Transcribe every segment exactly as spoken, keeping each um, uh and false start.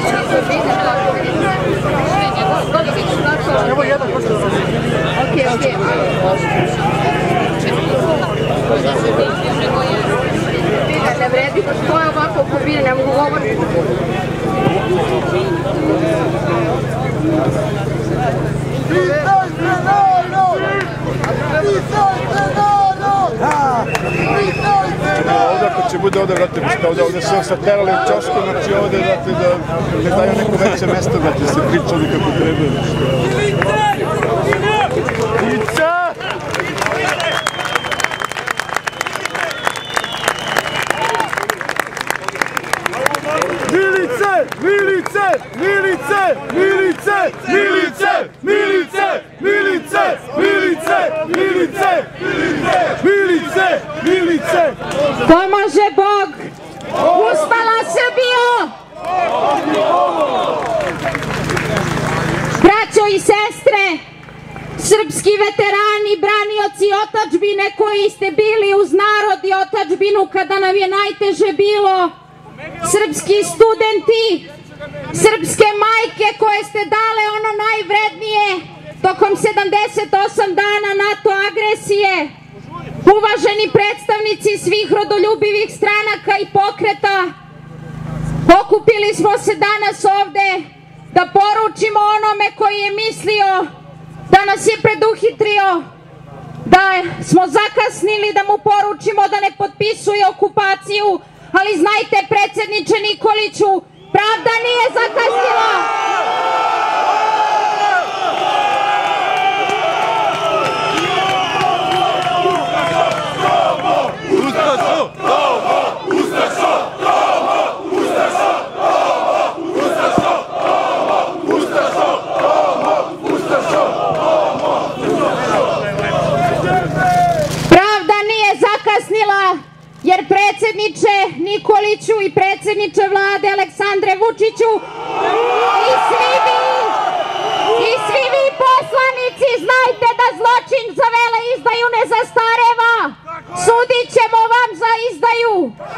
Evo jedan, možda da se... Okej, okej. Ne vredi, to je ovako u kubini, ne mogu govoriti. Vitajte narod! Vitajte narod! Vitajte narod! Ovdje ako će bude ovdje, vrati, ovdje su se terali u čošku, znači ovdje, vrati, da ne daju neko veće mesto, vrati, se pričali kako treba. Ica! Milice! Milice! Milice! Milice! Milice! Milice! Milice! Milice! Milice! Milice! Milice! Pomaže Bog! Ustala Srbijo! Braćo i sestre, srpski veterani, branioci otadžbine koji ste bili uz narod i otadžbinu kada nam je najteže bilo, srpski studenti, srpske majke koje ste dale ono najvrednije tokom sedamdeset osam dana NATO agresije, uvaženi predstavnici svih rodoljubivih stranaka i pokreta, okupili smo se danas ovde da poručimo onome koji je mislio da nas je preduhitrio, da smo zakasnili, da mu poručimo da ne potpisuje okupaciju, ali znajte, predsjedniče Nikoliću, pravda nije zakasnila. Jer predsjedniče Nikoliću i predsjedniče vlade Aleksandre Vučiću i svi vi, i svi vi poslanici znajte da zločin za veleizdaju ne zastareva. Sudit ćemo vam za izdaju.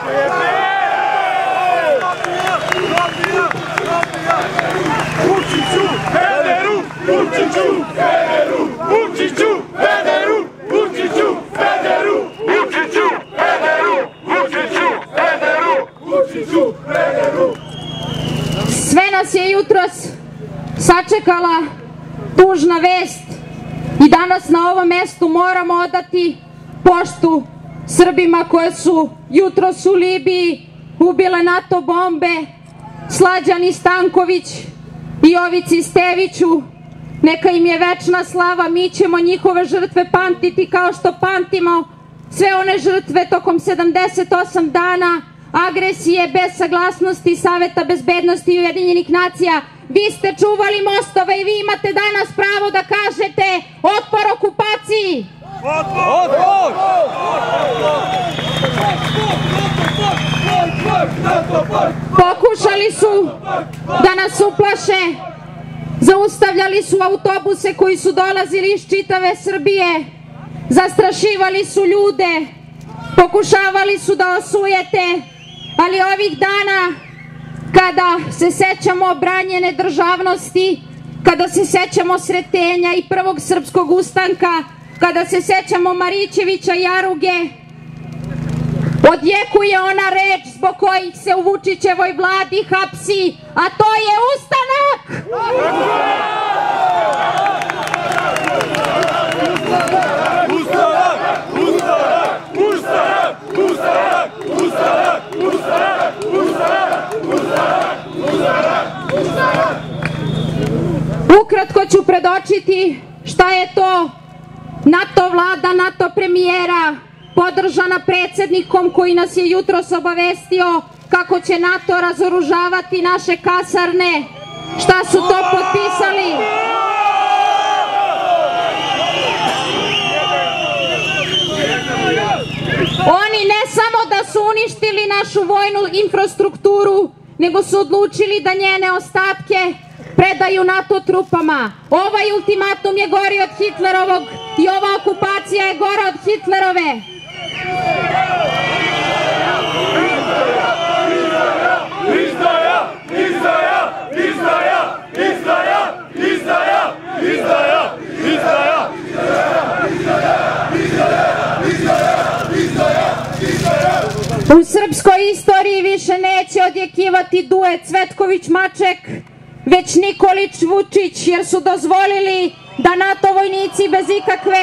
Vučiću, pederu! Vučiću, pederu! Vučiću, pederu! Vučiću, pederu! Vučiću, pederu! Vučiću, pederu! Vučiću, pederu! Sve nas je jutros sačekala tužna vest i danas na ovom mestu moramo odati poštu Srbima koje su jutros u Libiji ubile NATO bombe, Slađani Stanković i Jovici Steviću. Neka im je večna slava, mi ćemo njihove žrtve pamtiti kao što pamtimo sve one žrtve tokom sedamdeset osam dana agresije bez saglasnosti Saveta bezbednosti i Ujedinjenih nacija. Vi ste čuvali mostove i vi imate danas pravo da kažete otpor okupaciji. Otpor! Pokušali su da nas uplaše, zaustavljali su autobuse koji su dolazili iz čitave Srbije, zastrašivali su ljude, pokušavali su da osujete, ali ovih dana kada se sećamo branjene državnosti, kada se sećamo Sretenja i prvog srpskog ustanka, kada se sećamo Marićevića i Jaruge, odjekuje ona reč zbog kojih se u Vučićevoj vladi hapsi, a to je ustanak! Ustanak! Ustanak! Ustanak! Ustanak! Ustanak! Ustanak! Ustanak! Ustanak! Ustanak! Ustanak! Ukratko ću predočiti šta je to NATO vlada, NATO premijera, podržana predsjednikom koji nas je jutros obavestio kako će NATO razoružavati naše kasarne. Šta su to potpisali? Oni ne samo da su uništili našu vojnu infrastrukturu, nego su odlučili da njene ostatke predaju NATO trupama. Ovaj ultimatum je gori od Hitlerovog i ova okupacija je gora od Hitlerove. Izdaja! Izdaja! Izdaja! U srpskoj istoriji više neće odjekivati duet Cvetković-Maček, već Nikolić-Vučić, jer su dozvolili da NATO vojnici bez ikakve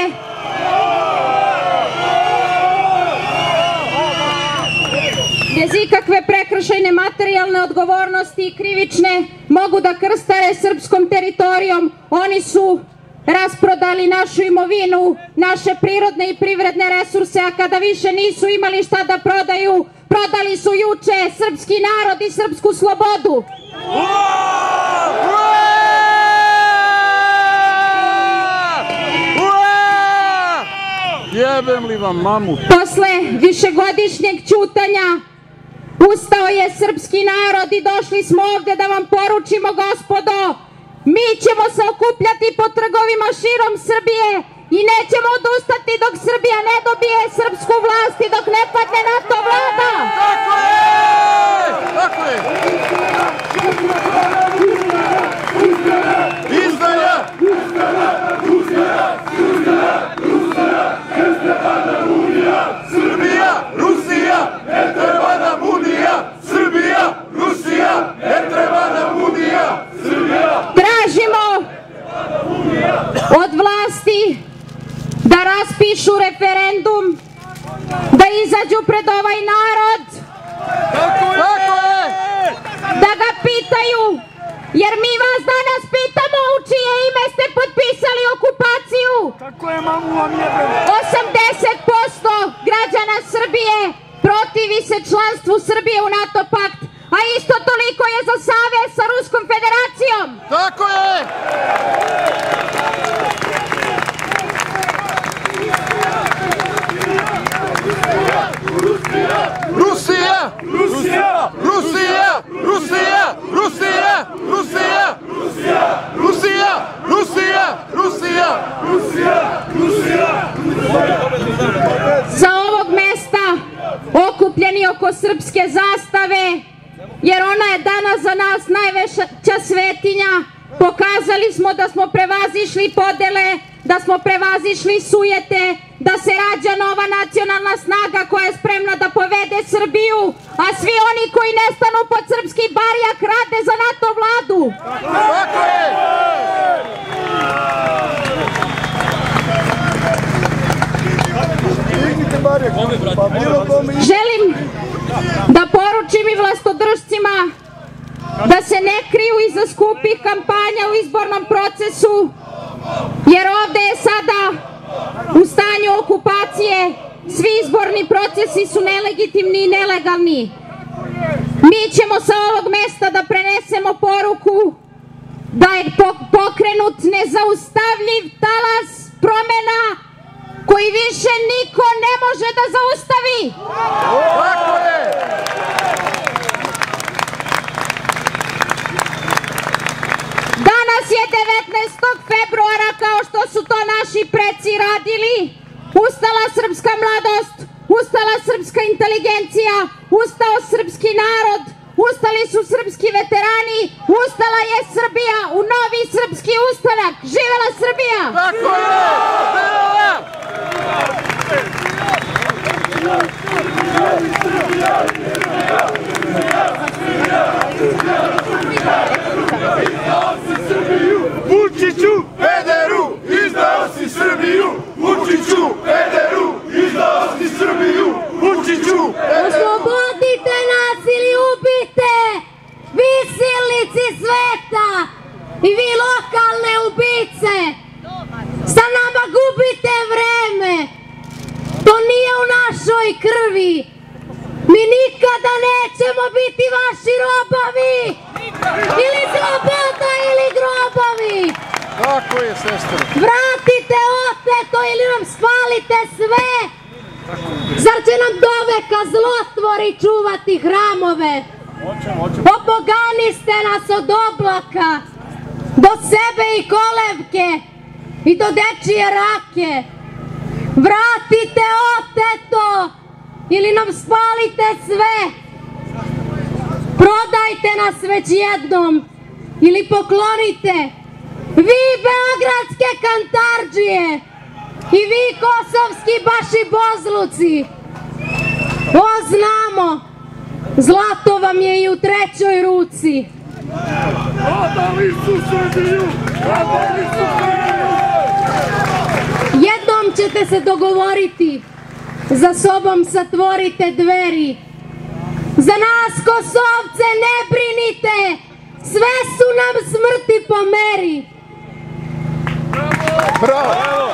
bez ikakve prekršajne materijalne odgovornosti i krivične mogu da krstare srpskom teritorijom. Oni su rasprodali našu imovinu, naše prirodne i privredne resurse, a kada više nisu imali šta da prodaju, prodali su juče srpski narod i srpsku slobodu. Jebem li vam mamu? Posle višegodišnjeg ćutanja ustao je srpski narod i došli smo ovde da vam poručimo, gospodo, mi ćemo se okupljati po trgovima širom Srbije i nećemo odustati dok Srbija ne dobije srpsku vlast i dok ne padne NATO vlada. Tako je! Tako je! Izdaja! Srbija, Rusija, ne treba nam unija! Srbija, Rusija, ne treba nam unija! Srbija! Tražimo od vlasti da raspišu referendum, da izađu pred ovaj narod, da ga pitaju, jer mi vas danas pitamo u čije ime ste potpisali okupaciju. osamdeset posto građana Srbije protivi se članstvu Srbije u NATO pakt, a isto toliko je za savez sa Ruskom federacijom. Tako je! Rusija! Rusija! Rusija! Rusija! Rusija! Rusija! Rusija! Rusija! Rusija! Rusija! Sa ovog mesta, okupljeni oko srpske zastave, jer ona je danas za nas najveća svetinja, pokazali smo da smo prevazišli podele, da smo prevazišli sujete, da se rađa nova nacionalna snaga koja je spremna da povede Srbiju, a svi oni koji ne stanu pod srpski barjak rade za NATO vladu. Tako je! Želim da poručim i vlastodržcima da se ne kriju iza skupih kampanja u izbornom procesu, jer ovde je sada u stanju okupacije, svi izborni procesi su nelegitimni i nelegalni. Mi ćemo sa ovog mesta da prenesemo poruku da je pokrenut nezaustavljiv talas promena koji više niko ne može da zaustavi. Tako je! Danas je devetnaestog februara, kao što su to naši preci radili, ustala srpska mladost, ustala srpska inteligencija, ustao srpski narod, ustali su srpski veterani, ustala je Srbija u novi srpski ustanak. Živela Srbija! Tako je! Vučiću, pederu, izdao si Srbiju! Vučiću, pederu, izdao si Srbiju! Vučiću, pederu! Oslobodite nas ili ubite! Vi silnici sveta! I vi lokalne ubice! Sa nama gubite vreme! To nije u našoj krvi! Mi nikada nećemo biti vaši robovi! Ili sloboda ili grobovi! Tako je, sestra! Vratite oteto ili nam spalite sve! Zar će nam doveka zlotvori čuvati hramove? Opoganiste nas od oblaka do sebe i kolevke i do dečije rake. Vratite oteto ili nam spalite sve. Prodajte nas već jednom ili poklonite. Vi beogradske kantardžije i vi kosovski bašibozluci. O, znamo, zlato vam je i u trećoj ruci. Prodali su Srbiju! Prodali su Srbiju! Jednom ćete se dogovoriti, za sobom satvorite dveri. Za nas Kosovce ne brinite, sve su nam smrti po meri. Bravo!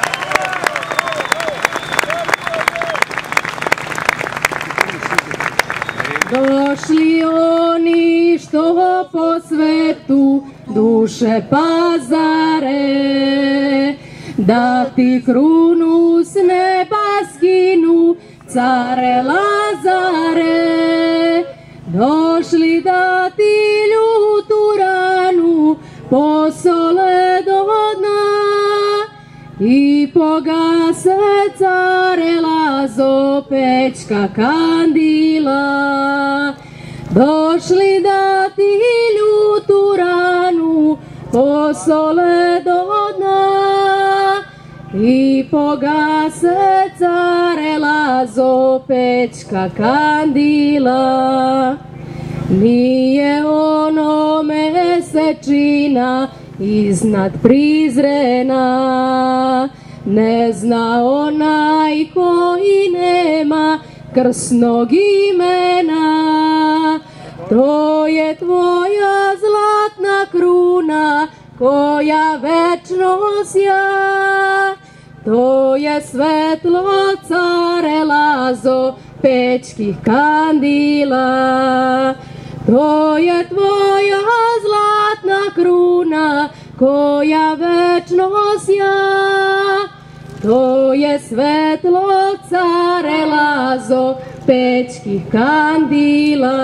Došli oni što po svetu duše pazare, da ti krunu s neba skinu, care Lazare. Došli da ti ljutu ranu posole do dna i pogase, care Lazo, pećka kandila. Došli da ti ljutu ranu posole do dna i pogase, care Lazo, pećka kandila. Nije ono mesečina iznad Prizrena, ne zna onaj koji nema krsnog imena. To je tvoja zlatna kruna koja večno sja, to je svetlo, care Lazo, pećkih kandila. To je tvoja zlatna kruna koja večno sja, to je svetlo, care Lazo, pećkih kandila.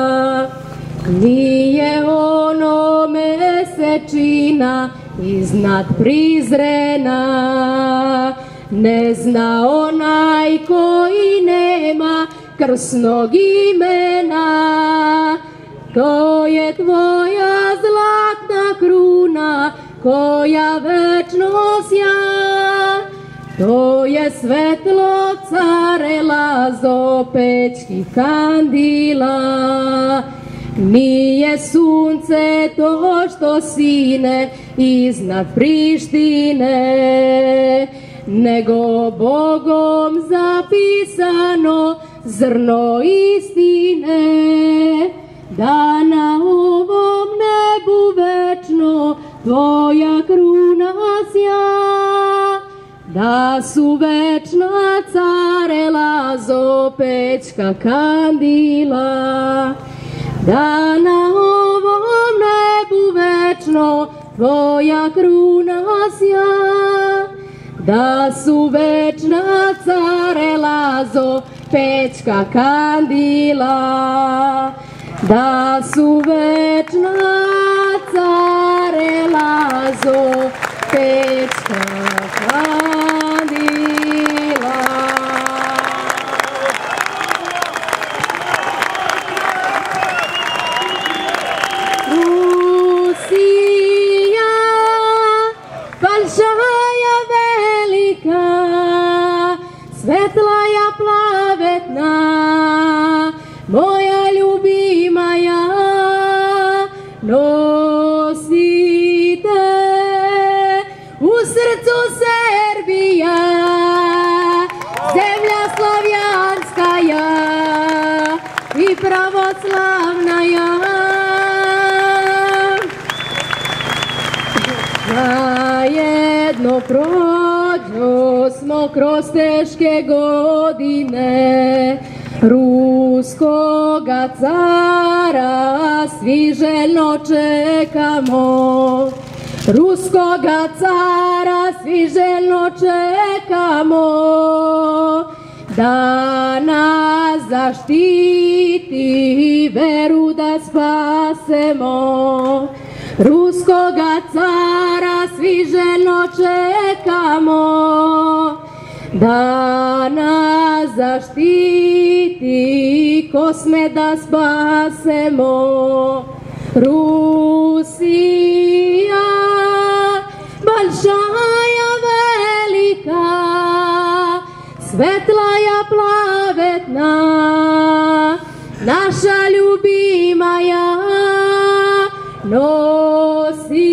Nije ono mesečina iznad Prizrena, ne zna onaj koji nema krsnog imena. To je tvoja zlatna kruna koja večno sja, to je svetlo, care Lazo, pećkih kandila. Nije sunce to što sine iznad Prištine, nego Bogom zapisano zrno istine. Da na ovom nebu večno tvoja kruna sja, da su večna, care Lazo, pećka kandila. Da na ovom nebu večno tvoja kruna sja, da su večna, care Lazo, pećka kandila. Da su večna, care Lazo, pećka kandila. Rusija, falšaja velika, svetlaja plavetna, moja ljubima ja, nosite u srcu Srbija, zemlja slavjanska ja i pravoslavna ja. Zajedno prođo smo kroz teške godine, ruskoga cara svi željno čekamo. Ruskoga cara svi željno čekamo, da nas zaštiti, veru da spasemo. Ruskoga cara svi željno čekamo, da nas zaštiti, ko sme da spasemo. Rusija, balšaja velika, svetlaja plavetna, nosi